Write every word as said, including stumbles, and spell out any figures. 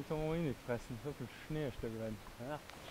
kann man eh nicht fressen. So viel Schnee ist da drin. Ja.